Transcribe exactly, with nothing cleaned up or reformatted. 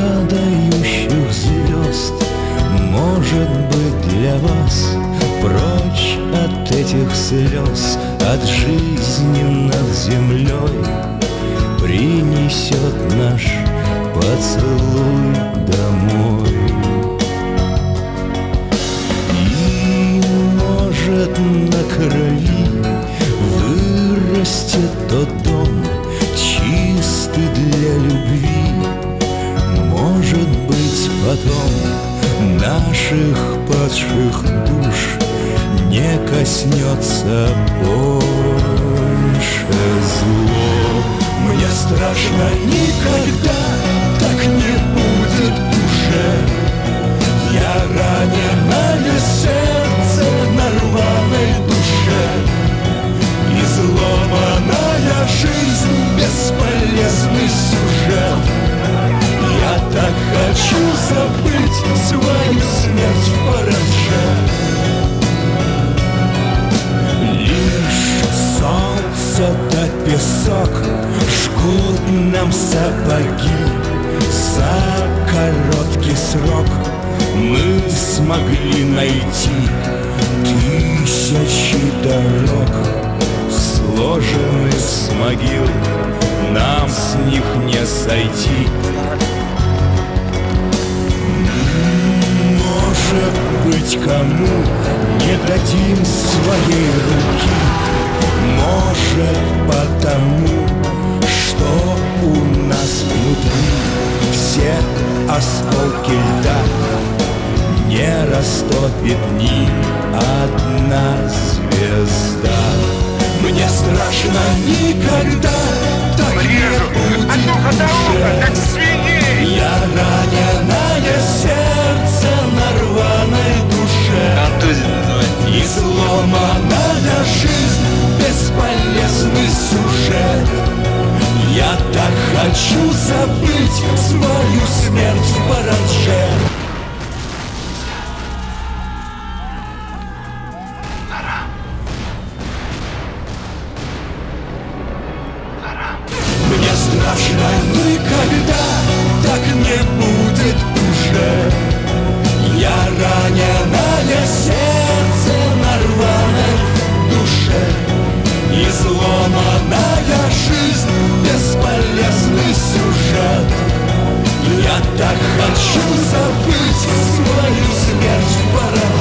падающих звезд. Может быть, для вас прочь от этих слез, от жизни над землей принесет наш поцелуй домой. И может, на крови вырастет тот дом, чистый для любви. Может быть, потом наших падших душ не коснется больше зло. Мне страшно, никогда так не будет уже. Я раненое сердце на рваной душе, изломанная жизнь, бесполезный сюжет. Я так хочу забыть свою смерть в параже. Лишь солнце да песок жгут нам сапоги. За короткий срок мы смогли найти тысячи дорог, сложены с могил, нам с них не сойти. Может быть, кому не дадим своей руки. Может, потому, что у нас внутри все осколки льда не растопит ни одна звезда. Мне страшно, никогда так не будет уже. Я раненое сердце на рваной душе, изломанная жизнь, бесполезный сюжет. Я так хочу забыть свою смерть в параже. Мне страшно, никогда так не будет уже. Я раненое сердце на рваной душе, изломанная жизнь, бесполезный сюжет. Я так хочу забыть свою смерть в параже.